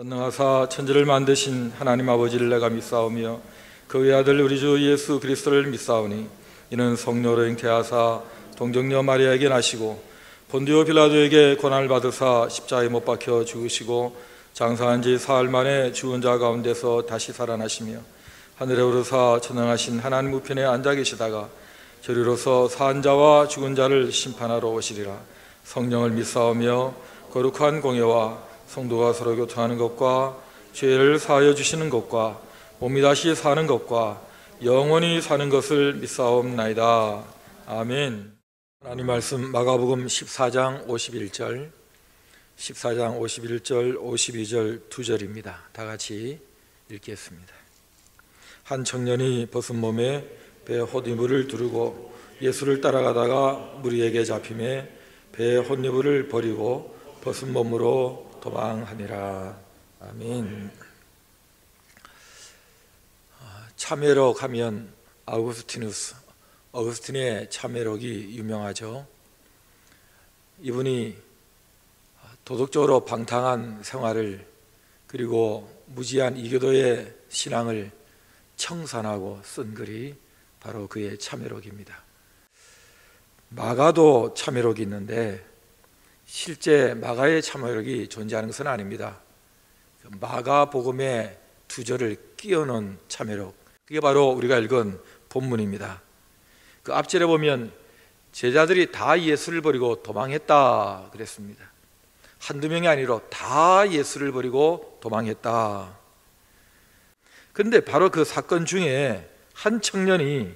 전능하사 천지를 만드신 하나님 아버지를 내가 믿사오며 그 외아들 우리 주 예수 그리스도를 믿사오니 이는 성령으로 잉태하사 동정녀 마리아에게 나시고 본디오 빌라도에게 고난을 받으사 십자가에 못 박혀 죽으시고 장사한 지 사흘 만에 죽은 자 가운데서 다시 살아나시며 하늘에 오르사 전능하신 하나님 우편에 앉아 계시다가 저리로서 산 자와 죽은 자를 심판하러 오시리라. 성령을 믿사오며 거룩한 공예와 성도가 서로 교통하는 것과 죄를 사하여 주시는 것과 몸이 다시 사는 것과 영원히 사는 것을 믿사옵나이다. 아멘. 하나님 말씀 마가복음 14장 51절 52절 2절입니다. 다 같이 읽겠습니다. 한 청년이 벗은 몸에 배 헛이불을 두르고 예수를 따라가다가 무리에게 잡히매 배의 헛이불을 버리고 벗은 몸으로 도망하니라. 아멘. 참회록 하면 어거스틴의 참회록이 유명하죠. 이분이 도덕적으로 방탕한 생활을 그리고 무지한 이교도의 신앙을 청산하고 쓴 글이 바로 그의 참회록입니다. 마가도 참회록이 있는데 실제 마가의 참회록이 존재하는 것은 아닙니다. 마가복음의 두 절을 끼워놓은 참회록, 그게 바로 우리가 읽은 본문입니다. 그 앞절에 보면 제자들이 다 예수를 버리고 도망했다 그랬습니다. 한두 명이 아니라 다 예수를 버리고 도망했다. 그런데 바로 그 사건 중에 한 청년이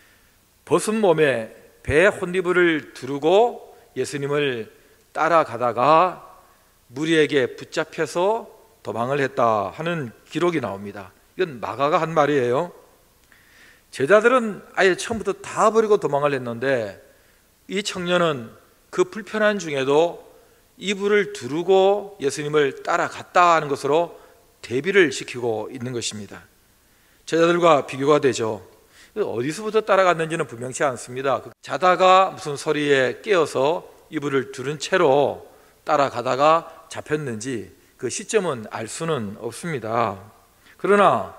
벗은 몸에 배 헛이불을 두르고 예수님을 따라가다가 무리에게 붙잡혀서 도망을 했다 하는 기록이 나옵니다. 이건 마가가 한 말이에요. 제자들은 아예 처음부터 다 버리고 도망을 했는데 이 청년은 그 불편한 중에도 이불을 두르고 예수님을 따라갔다 하는 것으로 대비를 시키고 있는 것입니다. 제자들과 비교가 되죠. 어디서부터 따라갔는지는 분명치 않습니다. 자다가 무슨 소리에 깨어서 이불을 두른 채로 따라가다가 잡혔는지 그 시점은 알 수는 없습니다. 그러나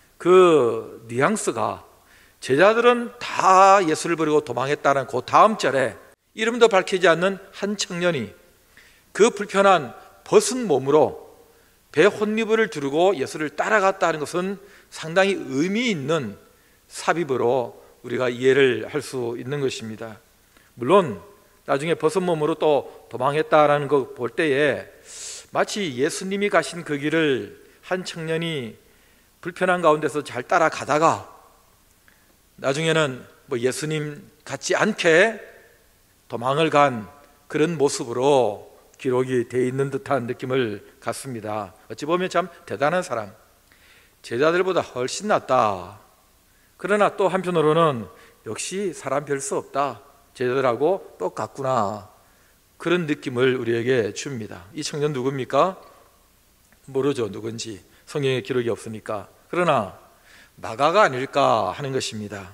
그 뉘앙스가 제자들은 다 예수를 버리고 도망했다는 그 다음 절에 이름도 밝히지 않는 한 청년이 그 불편한 벗은 몸으로 배 헛이불을 두르고 예수를 따라갔다는 것은 상당히 의미 있는 삽입으로 우리가 이해를 할 수 있는 것입니다. 물론 나중에 벗은 몸으로 또 도망했다라는 거 볼 때에 마치 예수님이 가신 그 길을 한 청년이 불편한 가운데서 잘 따라가다가 나중에는 예수님 같지 않게 도망을 간 그런 모습으로 기록이 되어 있는 듯한 느낌을 갖습니다. 어찌 보면 참 대단한 사람, 제자들보다 훨씬 낫다. 그러나 또 한편으로는 역시 사람 별 수 없다, 제자들하고 똑같구나, 그런 느낌을 우리에게 줍니다. 이 청년 누굽니까? 모르죠, 누군지. 성경에 기록이 없으니까. 그러나 마가가 아닐까 하는 것입니다.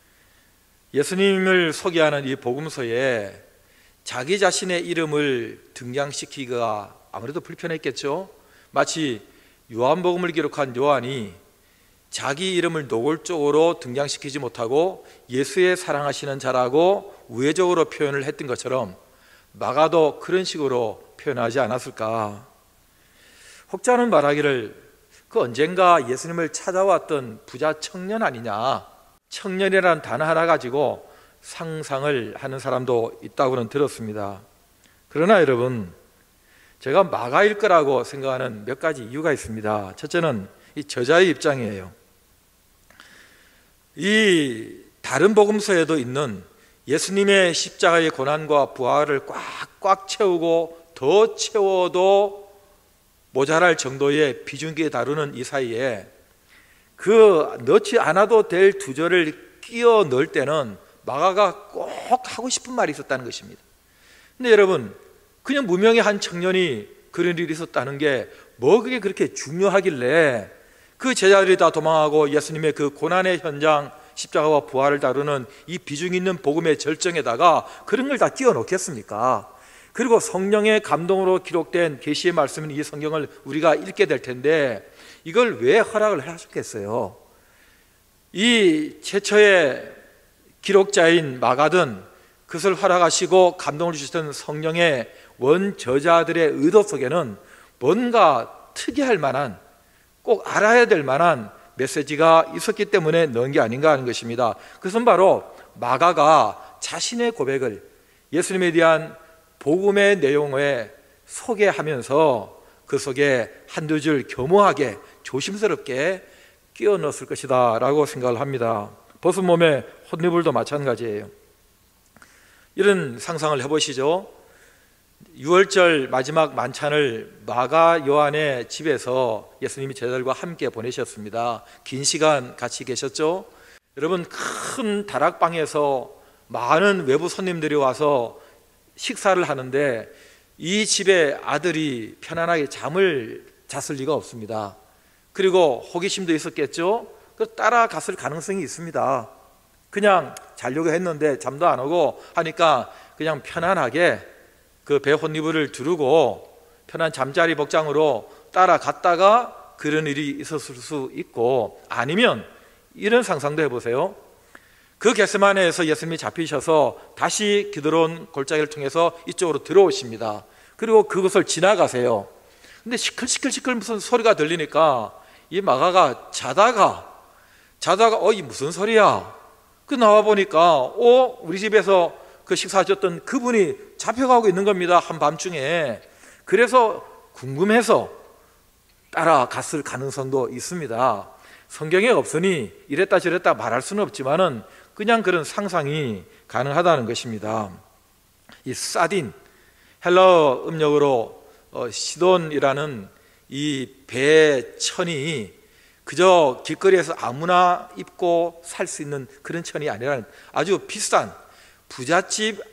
예수님을 소개하는 이 복음서에 자기 자신의 이름을 등장시키기가 아무래도 불편했겠죠. 마치 요한복음을 기록한 요한이 자기 이름을 노골적으로 등장시키지 못하고 예수의 사랑하시는 자라고 우회적으로 표현을 했던 것처럼 마가도 그런 식으로 표현하지 않았을까. 혹자는 말하기를 그 언젠가 예수님을 찾아왔던 부자 청년 아니냐, 청년이라는 단어 하나 가지고 상상을 하는 사람도 있다고는 들었습니다. 그러나 여러분, 제가 마가일 거라고 생각하는 몇 가지 이유가 있습니다. 첫째는 이 저자의 입장이에요. 이 다른 복음서에도 있는 예수님의 십자가의 고난과 부활을 꽉꽉 채우고 더 채워도 모자랄 정도의 비중있게 다루는 이 사이에 그 넣지 않아도 될 두 절을 끼워 넣을 때는 마가가 꼭 하고 싶은 말이 있었다는 것입니다. 근데 여러분, 그냥 무명의 한 청년이 그런 일이 있었다는 게 뭐 그게 그렇게 중요하길래 그 제자들이 다 도망하고 예수님의 그 고난의 현장, 십자가와 부활을 다루는 이 비중 있는 복음의 절정에다가 그런 걸 다 끼워 넣겠습니까? 그리고 성령의 감동으로 기록된 계시의 말씀인 이 성경을 우리가 읽게 될 텐데 이걸 왜 허락을 하셨겠어요? 이 최초의 기록자인 마가든 그것을 허락하시고 감동을 주셨던 성령의 원저자들의 의도 속에는 뭔가 특이할 만한, 꼭 알아야 될 만한 메시지가 있었기 때문에 넣은 게 아닌가 하는 것입니다. 그것은 바로 마가가 자신의 고백을 예수님에 대한 복음의 내용에 소개하면서 그 속에 한두 줄 교묘하게 조심스럽게 끼워 넣었을 것이다 라고 생각을 합니다. 벗은 몸에 혼이불도 마찬가지예요. 이런 상상을 해보시죠. 6월절 마지막 만찬을 마가 요한의 집에서 예수님이 제자들과 함께 보내셨습니다. 긴 시간 같이 계셨죠. 여러분, 큰 다락방에서 많은 외부 손님들이 와서 식사를 하는데 이 집의 아들이 편안하게 잠을 잤을 리가 없습니다. 그리고 호기심도 있었겠죠. 따라갔을 가능성이 있습니다. 그냥 자려고 했는데 잠도 안 오고 하니까 그냥 편안하게 그 배 혼이불을 두르고 편한 잠자리 복장으로 따라갔다가 그런 일이 있었을 수 있고, 아니면 이런 상상도 해보세요. 그 겟세마네에서 예수님이 잡히셔서 다시 기드론 골짜기를 통해서 이쪽으로 들어오십니다. 그리고 그것을 지나가세요. 근데 시끌시끌 무슨 소리가 들리니까 이 마가가 자다가 이 무슨 소리야? 그 나와 보니까 우리 집에서 그 식사하셨던 그분이 잡혀가고 있는 겁니다. 한밤중에. 그래서 궁금해서 따라갔을 가능성도 있습니다. 성경에 없으니 이랬다 저랬다 말할 수는 없지만은 그냥 그런 상상이 가능하다는 것입니다. 이 사딘, 헬라어 음력으로 시돈이라는 이 배천이 그저 길거리에서 아무나 입고 살 수 있는 그런 천이 아니라 아주 비싼 부잣집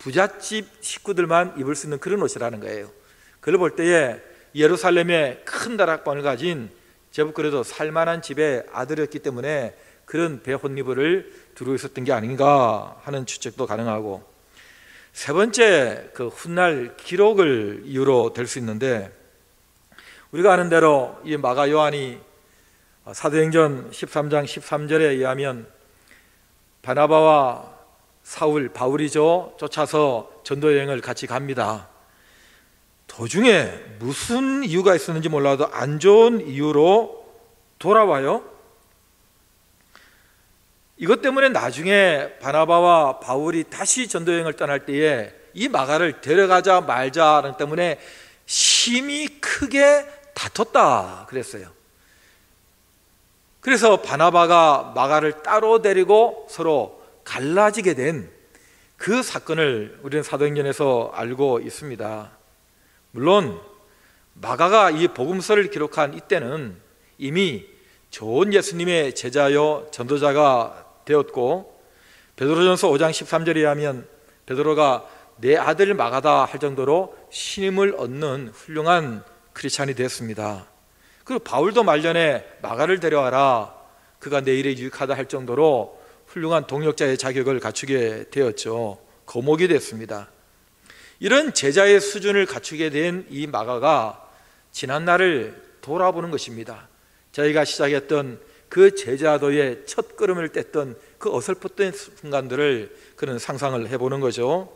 식구들만 입을 수 있는 그런 옷이라는 거예요. 그걸 볼 때에 예루살렘의 큰 다락방을 가진 제법 그래도 살만한 집의 아들이었기 때문에 그런 배 혼이불을 두르고 있었던 게 아닌가 하는 추측도 가능하고, 세 번째 그 훗날 기록을 이유로 될 수 있는데, 우리가 아는 대로 이 마가 요한이 사도행전 13장 13절에 의하면 바나바와 바울이죠, 쫓아서 전도여행을 같이 갑니다. 도중에 무슨 이유가 있었는지 몰라도 안 좋은 이유로 돌아와요. 이것 때문에 나중에 바나바와 바울이 다시 전도여행을 떠날 때에 이 마가를 데려가자 말자 때문에 심히 크게 다퉜다 그랬어요. 그래서 바나바가 마가를 따로 데리고 서로 갈라지게 된 그 사건을 우리는 사도행전에서 알고 있습니다. 물론 마가가 이 복음서를 기록한 이때는 이미 좋은 예수님의 제자요 전도자가 되었고, 베드로전서 5장 13절에 하면 베드로가 내 아들 마가다 할 정도로 신임을 얻는 훌륭한 크리스찬이 되었습니다. 그리고 바울도 말년에 마가를 데려와라, 그가 내 일에 유익하다 할 정도로 훌륭한 동역자의 자격을 갖추게 되었죠. 거목이 됐습니다. 이런 제자의 수준을 갖추게 된 이 마가가 지난날을 돌아보는 것입니다. 저희가 시작했던 그 제자도의 첫 걸음을 뗐던 그 어설펐던 순간들을 그런 상상을 해보는 거죠.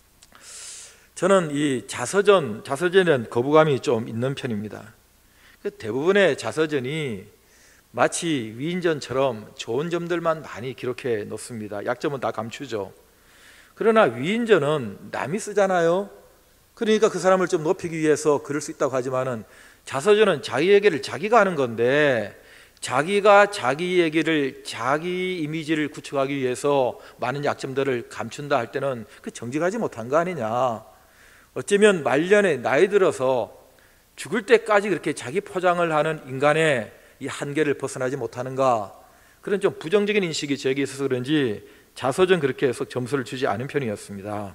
저는 이 자서전에는 거부감이 좀 있는 편입니다. 대부분의 자서전이 마치 위인전처럼 좋은 점들만 많이 기록해 놓습니다. 약점은 다 감추죠. 그러나 위인전은 남이 쓰잖아요. 그러니까 그 사람을 좀 높이기 위해서 그럴 수 있다고 하지만은 자서전은 자기 얘기를 자기가 하는 건데, 자기가 자기 얘기를, 자기 이미지를 구축하기 위해서 많은 약점들을 감춘다 할 때는 그 정직하지 못한 거 아니냐. 어쩌면 말년에 나이 들어서 죽을 때까지 그렇게 자기 포장을 하는 인간의 이 한계를 벗어나지 못하는가, 그런 좀 부정적인 인식이 저에게 있어서 그런지 자서전 그렇게 해서 점수를 주지 않은 편이었습니다.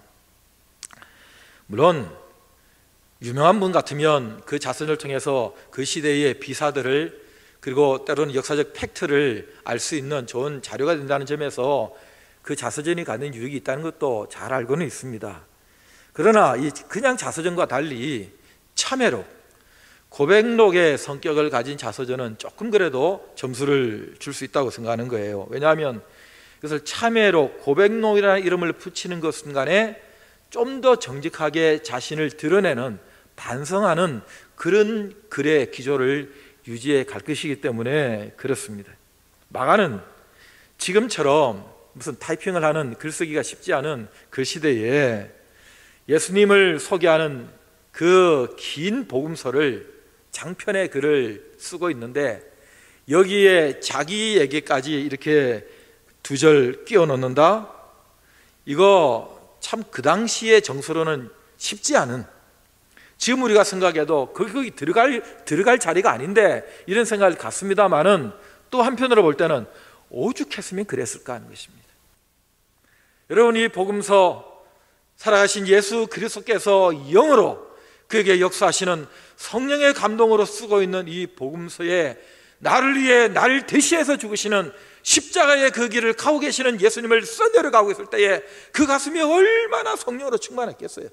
물론 유명한 분 같으면 그 자서전을 통해서 그 시대의 비사들을, 그리고 때로는 역사적 팩트를 알 수 있는 좋은 자료가 된다는 점에서 그 자서전이 갖는 유익이 있다는 것도 잘 알고는 있습니다. 그러나 이 그냥 자서전과 달리 참회록, 고백록의 성격을 가진 자서전은 조금 그래도 점수를 줄 수 있다고 생각하는 거예요. 왜냐하면 이것을 참회록, 고백록이라는 이름을 붙이는 것 순간에 좀 더 정직하게 자신을 드러내는, 반성하는 그런 글의 기조를 유지해 갈 것이기 때문에 그렇습니다. 마가는 지금처럼 무슨 타이핑을 하는, 글쓰기가 쉽지 않은 그 시대에 예수님을 소개하는 그 긴 복음서를, 장편의 글을 쓰고 있는데 여기에 자기 얘기까지 이렇게 두 절 끼워 넣는다? 이거 참 그 당시의 정서로는 쉽지 않은, 지금 우리가 생각해도 거기 들어갈 자리가 아닌데 이런 생각을 갖습니다만은, 또 한편으로 볼 때는 오죽했으면 그랬을까 하는 것입니다. 여러분, 이 복음서 살아가신 예수 그리스도께서 영으로 그에게 역사하시는 성령의 감동으로 쓰고 있는 이 복음서에 나를 위해 나를 대신해서 죽으시는 십자가의 그 길을 가고 계시는 예수님을 써내려가고 있을 때에 그 가슴이 얼마나 성령으로 충만했겠어요.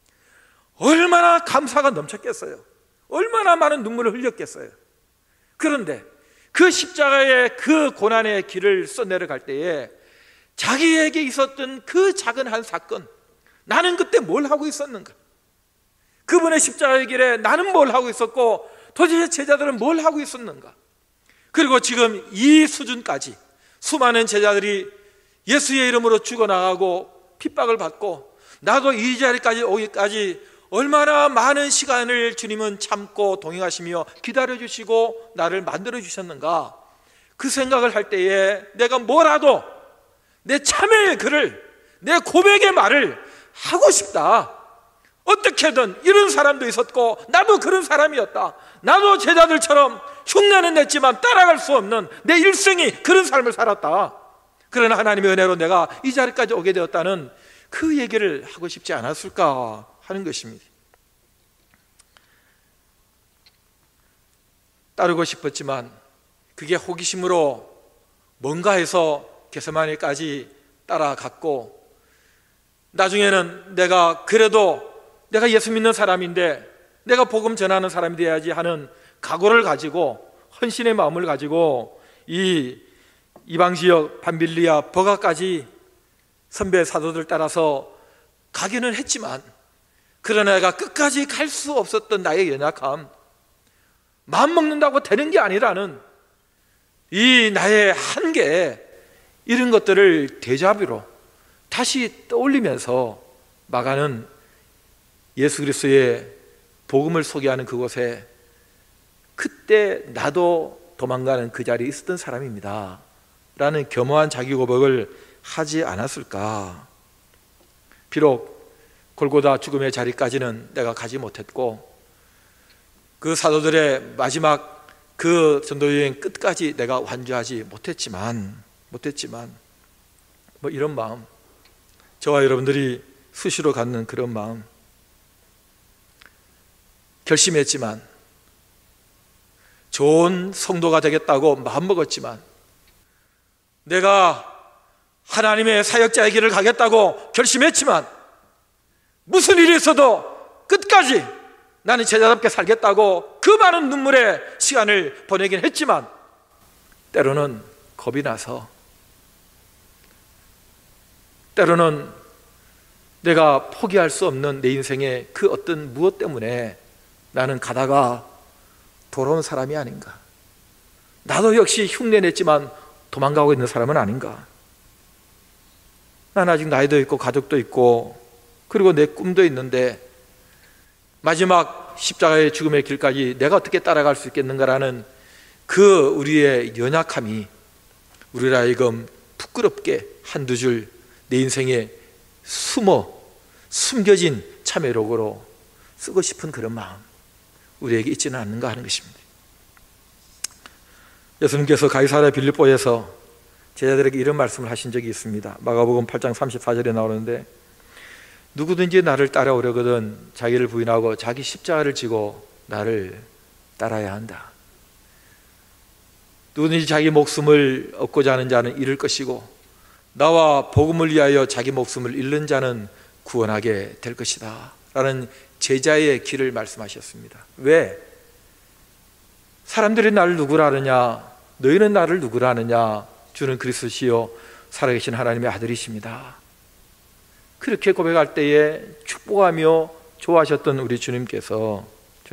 얼마나 감사가 넘쳤겠어요. 얼마나 많은 눈물을 흘렸겠어요. 그런데 그 십자가의 그 고난의 길을 써내려갈 때에 자기에게 있었던 그 작은 한 사건, 나는 그때 뭘 하고 있었는가? 그분의 십자가의 길에 나는 뭘 하고 있었고 도대체 제자들은 뭘 하고 있었는가? 그리고 지금 이 수준까지 수많은 제자들이 예수의 이름으로 죽어나가고 핍박을 받고, 나도 이 자리까지 오기까지 얼마나 많은 시간을 주님은 참고 동행하시며 기다려주시고 나를 만들어주셨는가? 그 생각을 할 때에 내가 뭐라도 내 참회의 글을, 내 고백의 말을 하고 싶다. 어떻게든 이런 사람도 있었고 나도 그런 사람이었다. 나도 제자들처럼 흉내는 냈지만 따라갈 수 없는 내 일생이 그런 삶을 살았다. 그러나 하나님의 은혜로 내가 이 자리까지 오게 되었다는 그 얘기를 하고 싶지 않았을까 하는 것입니다. 따르고 싶었지만 그게 호기심으로 뭔가 해서 겟세마네까지 따라갔고, 나중에는 내가 그래도 내가 예수 믿는 사람인데 내가 복음 전하는 사람이 돼야지 하는 각오를 가지고, 헌신의 마음을 가지고 이 이방지역 밤빌리아 버가까지 선배 사도들 따라서 가기는 했지만, 그러나 내가 끝까지 갈 수 없었던 나의 연약함, 마음 먹는다고 되는 게 아니라는 이 나의 한계, 이런 것들을 데자뷰로 다시 떠올리면서 마가는 예수 그리스도의 복음을 소개하는 그곳에 그때 나도 도망가는 그 자리에 있었던 사람입니다 라는 겸허한 자기 고백을 하지 않았을까? 비록 골고다 죽음의 자리까지는 내가 가지 못했고, 그 사도들의 마지막 그 전도여행 끝까지 내가 완주하지 못했지만 뭐 이런 마음, 저와 여러분들이 수시로 갖는 그런 마음, 결심했지만, 좋은 성도가 되겠다고 마음먹었지만, 내가 하나님의 사역자의 길을 가겠다고 결심했지만, 무슨 일이 있어도 끝까지 나는 제자답게 살겠다고 그 많은 눈물의 시간을 보내긴 했지만, 때로는 겁이 나서, 때로는 내가 포기할 수 없는 내 인생의 그 어떤 무엇 때문에 나는 가다가 돌아온 사람이 아닌가? 나도 역시 흉내냈지만 도망가고 있는 사람은 아닌가? 난 아직 나이도 있고 가족도 있고 그리고 내 꿈도 있는데 마지막 십자가의 죽음의 길까지 내가 어떻게 따라갈 수 있겠는가라는 그 우리의 연약함이 우리를 하여금 부끄럽게 한두 줄 내 인생에 숨겨진 참회록으로 쓰고 싶은 그런 마음, 우리에게 있지는 않는가 하는 것입니다. 예수님께서 가이사랴 빌립보에서 제자들에게 이런 말씀을 하신 적이 있습니다. 마가복음 8장 34절에 나오는데, 누구든지 나를 따라오려거든 자기를 부인하고 자기 십자가를 지고 나를 따라야 한다. 누구든지 자기 목숨을 얻고자 하는 자는 잃을 것이고 나와 복음을 위하여 자기 목숨을 잃는 자는 구원하게 될 것이다 라는 제자의 길을 말씀하셨습니다. 왜? 사람들이 나를 누구라 하느냐? 너희는 나를 누구라 하느냐? 주는 그리스도시요 살아계신 하나님의 아들이십니다. 그렇게 고백할 때에 축복하며 좋아하셨던 우리 주님께서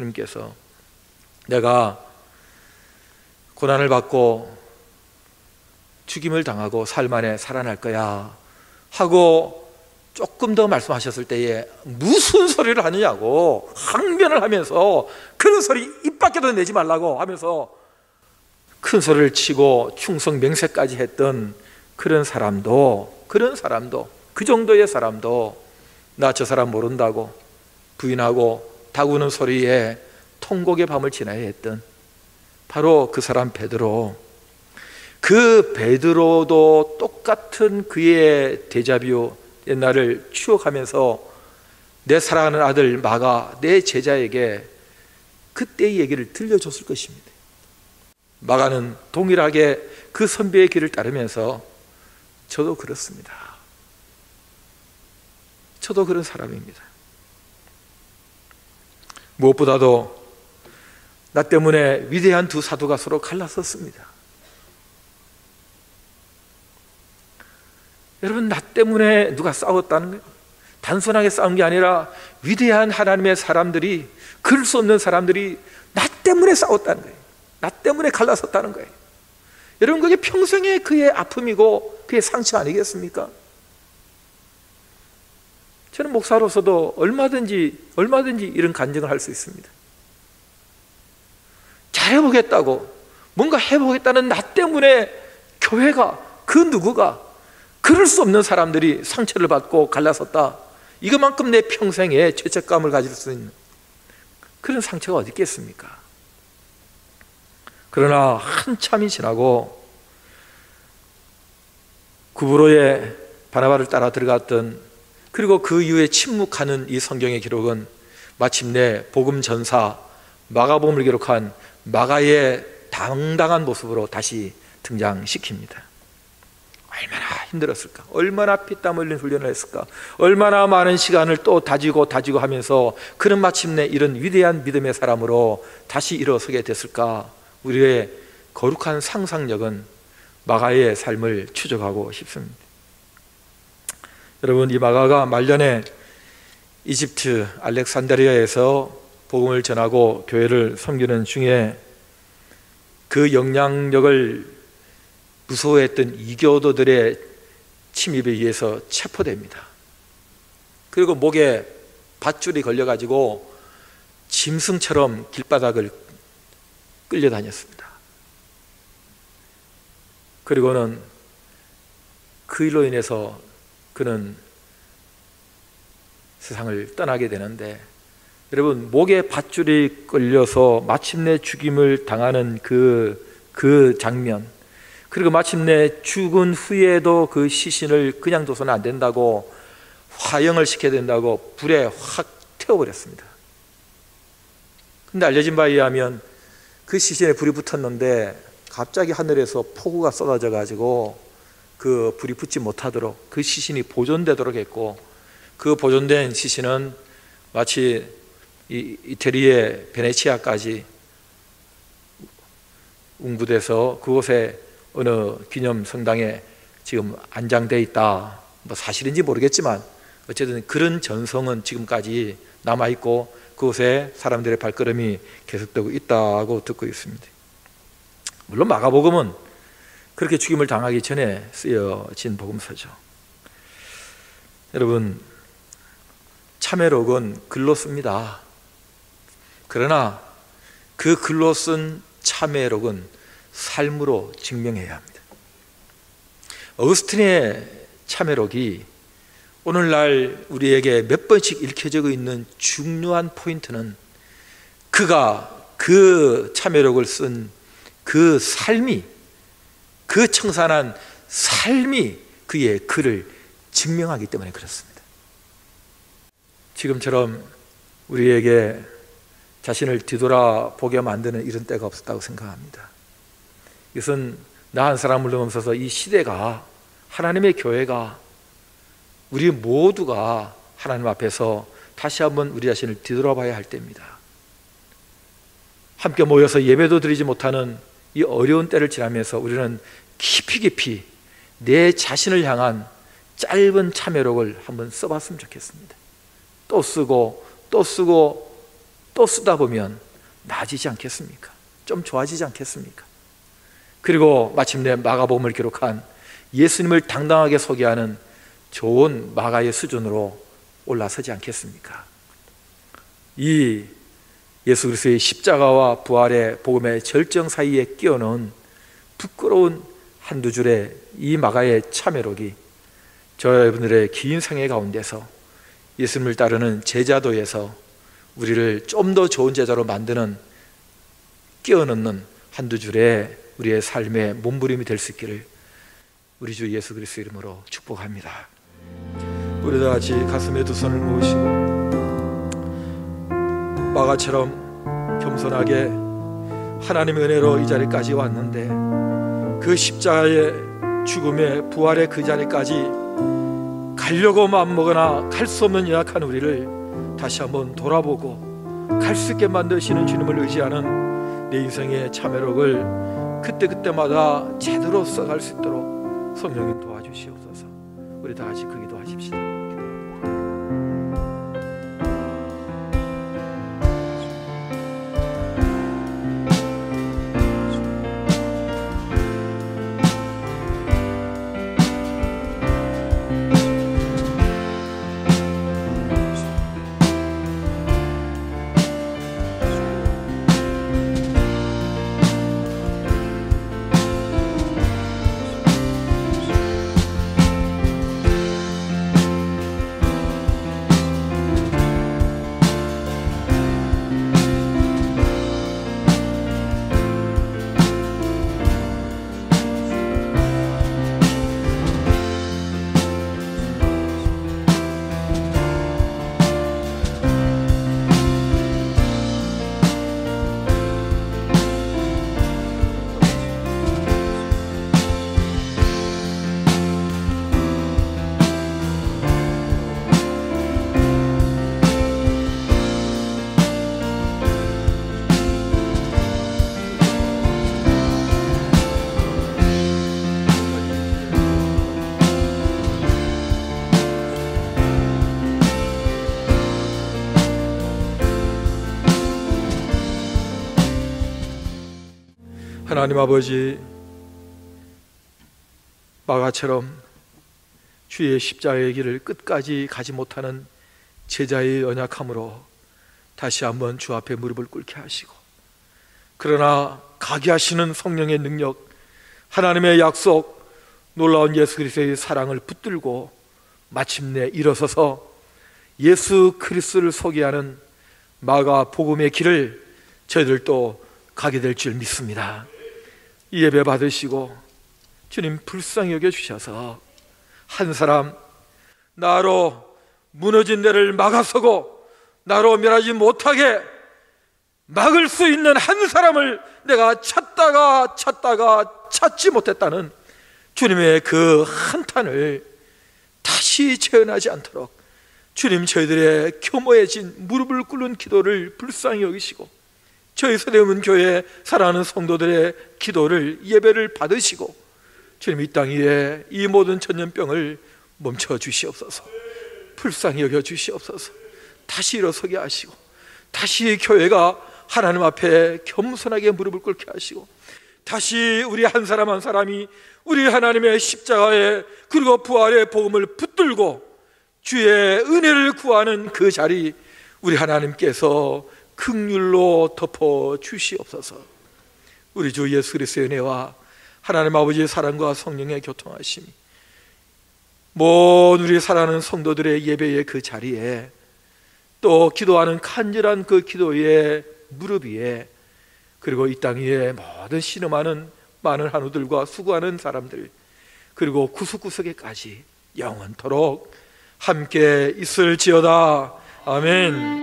내가 고난을 받고 죽임을 당하고 사흘 만에 살아날 거야 하고 조금 더 말씀하셨을 때에 무슨 소리를 하느냐고 항변을 하면서 그런 소리 입 밖에도 내지 말라고 하면서 큰 소리를 치고 충성 맹세까지 했던 그런 사람도 그 정도의 사람도 나 저 사람 모른다고 부인하고 다구는 소리에 통곡의 밤을 지나야 했던 바로 그 사람 베드로. 그 베드로도 똑같은 그의 데자뷰 옛날을 추억하면서 내 사랑하는 아들 마가 내 제자에게 그때의 얘기를 들려줬을 것입니다. 마가는 동일하게 그 선배의 길을 따르면서 저도 그렇습니다. 저도 그런 사람입니다. 무엇보다도 나 때문에 위대한 두 사도가 서로 갈라섰습니다. 여러분, 나 때문에 누가 싸웠다는 거예요? 단순하게 싸운 게 아니라 위대한 하나님의 사람들이, 그럴 수 없는 사람들이 나 때문에 싸웠다는 거예요. 나 때문에 갈라섰다는 거예요. 여러분, 그게 평생의 그의 아픔이고 그의 상처 아니겠습니까? 저는 목사로서도 얼마든지 이런 간증을 할 수 있습니다. 잘해보겠다고, 뭔가 해보겠다는 나 때문에 교회가, 그 누구가, 그럴 수 없는 사람들이 상처를 받고 갈라섰다. 이것만큼 내 평생에 죄책감을 가질 수 있는 그런 상처가 어디 있겠습니까? 그러나 한참이 지나고 구브로에 바나바를 따라 들어갔던, 그리고 그 이후에 침묵하는 이 성경의 기록은 마침내 복음 전사 마가복음을 기록한 마가의 당당한 모습으로 다시 등장시킵니다. 얼마나 힘들었을까? 얼마나 피땀 흘린 훈련을 했을까? 얼마나 많은 시간을 또 다지고 하면서 그는 마침내 이런 위대한 믿음의 사람으로 다시 일어서게 됐을까? 우리의 거룩한 상상력은 마가의 삶을 추적하고 싶습니다. 여러분, 이 마가가 말년에 이집트 알렉산드리아에서 복음을 전하고 교회를 섬기는 중에 그 영향력을 무서워했던 이교도들의 침입에 의해서 체포됩니다. 그리고 목에 밧줄이 걸려가지고 짐승처럼 길바닥을 끌려다녔습니다. 그리고는 그 일로 인해서 그는 세상을 떠나게 되는데, 여러분, 목에 밧줄이 끌려서 마침내 죽임을 당하는 그 장면, 그리고 마침내 죽은 후에도 그 시신을 그냥 둬서는 안 된다고 화형을 시켜야 된다고 불에 확 태워버렸습니다. 근데 알려진 바에 의하면 그 시신에 불이 붙었는데 갑자기 하늘에서 폭우가 쏟아져 가지고 그 불이 붙지 못하도록 그 시신이 보존되도록 했고, 그 보존된 시신은 마치 이태리의 베네치아까지 운구돼서 그곳에 어느 기념 성당에 지금 안장되어 있다. 뭐 사실인지 모르겠지만 어쨌든 그런 전성은 지금까지 남아있고 그곳에 사람들의 발걸음이 계속되고 있다고 듣고 있습니다. 물론 마가복음은 그렇게 죽임을 당하기 전에 쓰여진 복음서죠. 여러분, 참회록은 글로 씁니다. 그러나 그 글로 쓴 참회록은 삶으로 증명해야 합니다. 어거스틴의 참회록이 오늘날 우리에게 몇 번씩 읽혀지고 있는 중요한 포인트는 그가 그 참회록을 쓴 그 삶이, 그 청산한 삶이 그의 글을 증명하기 때문에 그렇습니다. 지금처럼 우리에게 자신을 뒤돌아보게 만드는 이런 때가 없었다고 생각합니다. 이것은 나 한 사람을 넘어서서 이 시대가, 하나님의 교회가, 우리 모두가 하나님 앞에서 다시 한번 우리 자신을 뒤돌아봐야 할 때입니다. 함께 모여서 예배도 드리지 못하는 이 어려운 때를 지나면서 우리는 깊이 내 자신을 향한 짧은 참회록을 한번 써봤으면 좋겠습니다. 또 쓰고 또 쓰고 또 쓰다 보면 나아지지 않겠습니까? 좀 좋아지지 않겠습니까? 그리고 마침내 마가복음을 기록한 예수님을 당당하게 소개하는 좋은 마가의 수준으로 올라서지 않겠습니까? 이 예수 그리스도의 십자가와 부활의 복음의 절정 사이에 끼어넣은 부끄러운 한두 줄의 이 마가의 참회록이 저 여러분들의 긴 생애 가운데서 예수님을 따르는 제자도에서 우리를 좀 더 좋은 제자로 만드는 끼어넣는 한두 줄의 우리의 삶의 몸부림이 될 수 있기를 우리 주 예수 그리스도 이름으로 축복합니다. 우리 다 같이 가슴에 두 손을 모으시고 마가처럼 겸손하게 하나님의 은혜로 이 자리까지 왔는데 그 십자가의 죽음의 부활의 그 자리까지 가려고 마음먹으나 갈 수 없는 연약한 우리를 다시 한번 돌아보고 갈 수 있게 만드시는 주님을 의지하는 내 인생의 참회록을 그때그때마다 제대로 써갈 수 있도록 성령님 도와주시옵소서. 우리 다 같이 그 기도하십시다. 하나님 아버지, 마가처럼 주의 십자가의 길을 끝까지 가지 못하는 제자의 연약함으로 다시 한번 주 앞에 무릎을 꿇게 하시고, 그러나 가게 하시는 성령의 능력, 하나님의 약속, 놀라운 예수 그리스도의 사랑을 붙들고 마침내 일어서서 예수 그리스도를 소개하는 마가 복음의 길을 저희들도 가게 될 줄 믿습니다. 이 예배 받으시고 주님 불쌍히 여겨주셔서 한 사람, 나로 무너진 데를 막아서고 나로 멸하지 못하게 막을 수 있는 한 사람을 내가 찾다가 찾지 못했다는 주님의 그 한탄을 다시 재현하지 않도록 주님 저희들의 교모해진 무릎을 꿇는 기도를 불쌍히 여기시고 저희 서대문 교회 사랑하는 성도들의 기도를, 예배를 받으시고 주님 이 땅 위에 이 모든 전염병을 멈춰 주시옵소서. 불쌍히 여겨 주시옵소서. 다시 일어서게 하시고 다시 교회가 하나님 앞에 겸손하게 무릎을 꿇게 하시고 다시 우리 한 사람 한 사람이 우리 하나님의 십자가에 그리고 부활의 복음을 붙들고 주의 은혜를 구하는 그 자리 우리 하나님께서 긍휼로 덮어 주시옵소서. 우리 주 예수 그리스도의 은혜와 하나님 아버지의 사랑과 성령의 교통하심이 모든 우리 사랑하는 성도들의 예배의 그 자리에 또 기도하는 간절한 그 기도의 무릎 위에 그리고 이 땅 위에 모든 신음하는 많은 한우들과 수고하는 사람들 그리고 구석구석에까지 영원토록 함께 있을지어다. 아멘.